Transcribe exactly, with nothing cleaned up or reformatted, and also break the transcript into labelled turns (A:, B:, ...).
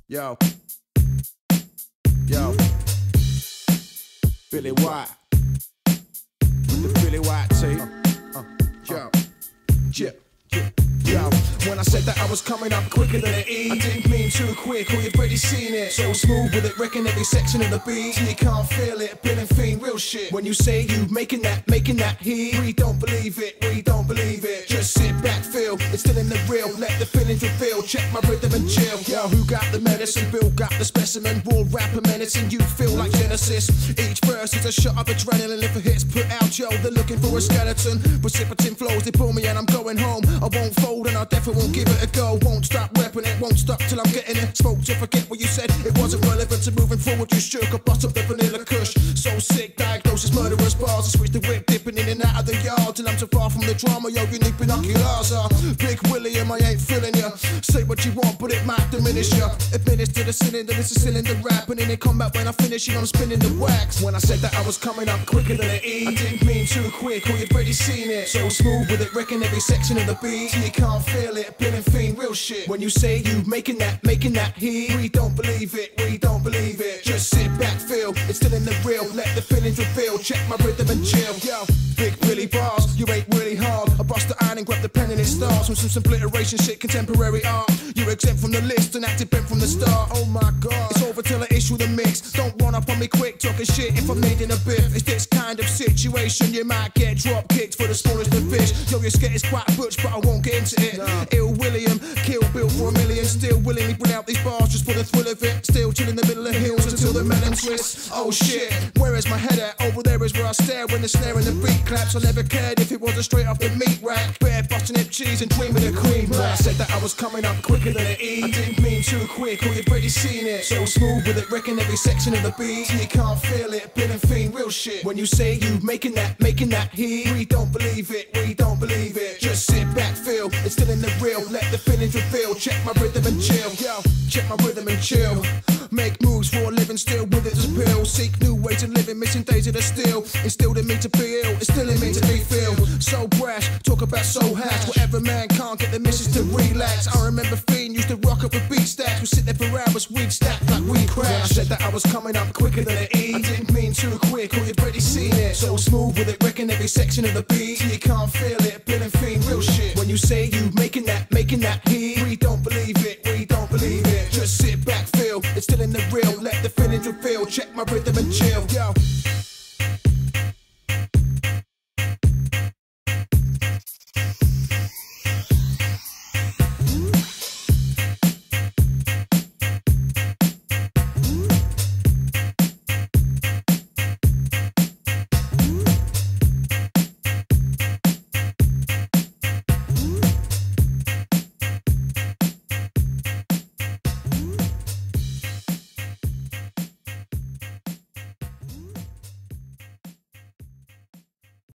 A: Yo, yo, Billy White, with the Billy White team. Uh, uh, yo, yeah, yeah. Yo, when I said that I was coming up quicker than an E, I didn't mean too quick, or you've already seen it. So smooth with it, wrecking every section of the beat. You can't feel it, Bill and Pheend, real shit. When you say you making that, making that heat, we don't believe it, we don't believe it. Just sit back, feel, it's still in the real. Let the feelings reveal, check my rhythm and chill. Yo, who got the medicine? Bill got the specimen. Raw rapper menacing, you feel like Genesis. Each verse is a shot of adrenaline. If it hits, put out, yo, they're looking for a skeleton. Precipitating flows, they pull me and I'm going home. I won't fold and I definitely won't give it a go. Won't stop repping it, won't stop till I'm getting it. Spoke to forget what you said, it wasn't relevant to moving forward. You shook, I bust up the vanilla kush. So sick, diagnosis, murderous bars. I switch the whip, dipping in and out of the yard till I'm too far from the drama. Yo, you need binoculars. Uh. Big William, I ain't feeling ya. Say what you want, but it might diminish ya. Administer the cylinder, this is cylinder rap. And then it come back when I finish, you know I'm spinning the wax. When I said that I was coming up quicker than an E, I didn't mean too quick, or you've already seen it. So smooth with it, wrecking every section of the beat. You can't feel it, Bill and Pheend, real shit. When you say you making that, making that heat, we don't believe it, we don't believe it. Just sit back, feel, it's still in the real. Let the feelings reveal, check my rhythm and chill. Yo, Big Billy bars, you ain't really hard. I bust the iron and grab the pen and it starts. With some obliteration shit, contemporary art. You're exempt from the list and acted bent from the start. Oh my god, it's over till I issue the mix. Don't run up on me quick, talking shit if I'm needing a biff. It's this kind of situation, you might get drop kicked for the smallest of fish. Yo, your skit is quite butch, but I won't get into it. Nah. Ill William, Kill Bill for a million. Still willingly bring out these bars just for the thrill of it. Still chill in the middle of hills until the melon twists. Oh shit, where is my head at? Over there is where I stare when the snare and the beat claps. I never cared if it wasn't straight off the meat rack. Bare busting hip cheese and dreaming of cream. I said that I was coming up quicker than an E, I didn't mean too quick, or you've already seen it. So smooth with it, wrecking every section of the beat. You can't feel it, Bill and Pheend, real shit. When you say you making that, making that heat, we don't believe it, we don't believe it. Just sit back, feel, it's still in the real. Let the feelings reveal, check my rhythm and chill. Yo, check my rhythm and chill. Make moves for a living, still with it as a pill. Seek new ways of living, missing days of the steel. Instilled in me to be ill, it's still in me to be feel. So brash, talk about so hash. Whatever man can't get the missus to relax. I remember Pheend used to rock up with beat stacks. We sit there for hours, we'd stack like we crash. When I said that I was coming up quicker than an E, I didn't mean too quick, or you've already seen it. So smooth with it, wrecking every section of the beat. You can't feel it, Bill and Pheend, real shit. When you say you